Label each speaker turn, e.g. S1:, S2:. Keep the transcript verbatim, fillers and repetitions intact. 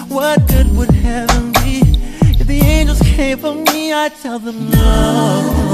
S1: What good would heaven be if the angels came for me? I tell them no.